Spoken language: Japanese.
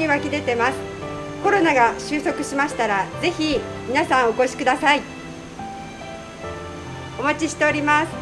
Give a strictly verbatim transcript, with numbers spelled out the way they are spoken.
に湧き出てます。コロナが収束しましたら、ぜひ皆さんお越しください。お待ちしております。